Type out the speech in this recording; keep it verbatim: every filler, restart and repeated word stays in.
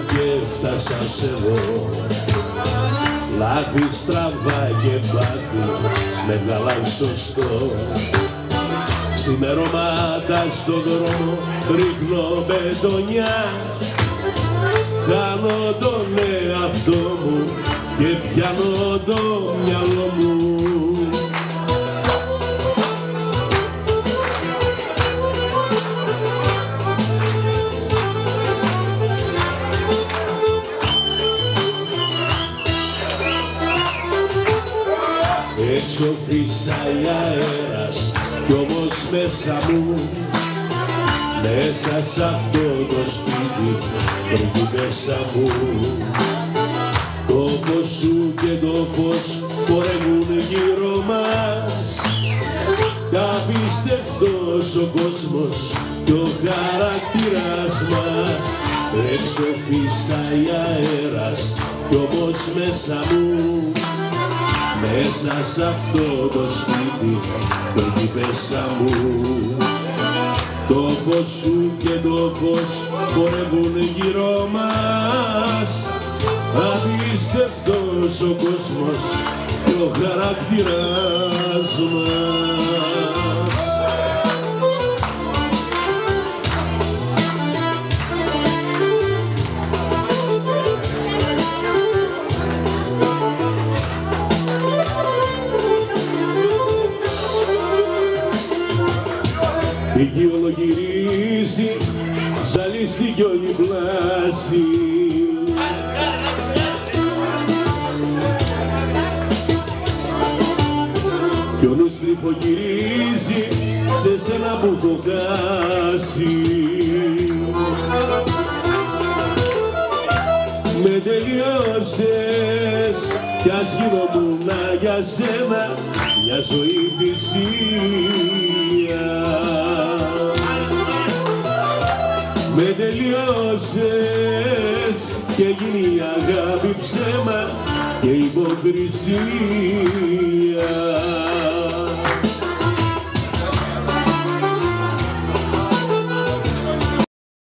και φτάσα σε εδώ. Λάθη στραβά και πάθη μεγάλα σωστό. Ξημερώματα στον δρόμο ρίχνω μπετονιά. Κάνω τον εαυτό μου και πιάνω το μυαλό μου. Έξω φύσαει αέρας κι όμως μέσα μου, μέσα σ' αυτό το σπίτι πριγκίπεσσα μου. Το φως σου και το φως χορεύουν γύρω μας. Κι απίστευτος ο κόσμος κι ο χαρακτήρας μας. Έξω φύσαει αέρας κι όμως μέσα μου, μέσα σ' αυτό το σπίτι πριγκίπεσσα μου. Το φως σου και το φως χορεύουν γύρω μας. Απίστευτος ο κόσμος και ο χαρακτήρας μας. Η γη ολογυρίζει, ζαλίστηκε όλη η πλάση. Κι ο νους τρυπογυρίζει σε σένα που έχω χάσει. Με τελειώσες κι ας γινόμουνα για σένα μια ζωή θυσία. Με τελειώσες και γίνει η αγάπη ψέμα και υποκρισία.